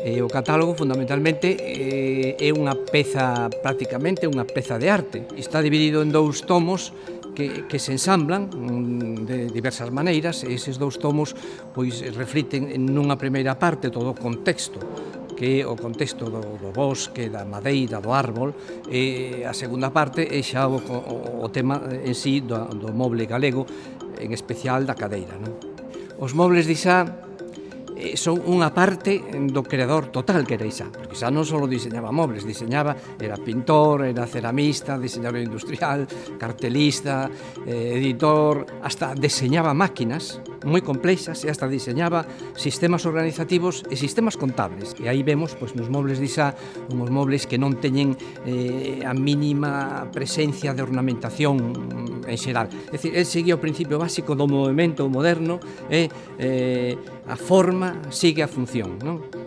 O catálogo, fundamentalmente, é unha peza, prácticamente unha peza de arte. Está dividido en dous tomos que se ensamblan de diversas maneiras, e eses dous tomos pois refliten nunha primeira parte todo o contexto, que é o contexto do bosque, da madeira, do árbol, e a segunda parte é xa o tema en sí do moble galego, en especial da cadeira. Os mobles de Isá son unha parte do creador total que era Isá, porque Isá non só diseñaba mobles, era pintor, era ceramista, diseñador industrial, cartelista, editor, hasta deseñaba máquinas moi complexas e hasta diseñaba sistemas organizativos e sistemas contables. E aí vemos, nos mobles de Isá, uns mobles que non teñen a mínima presencia de ornamentación en xeral. É dicir, el seguía o principio básico do movimento moderno e a forma sigue a función, non?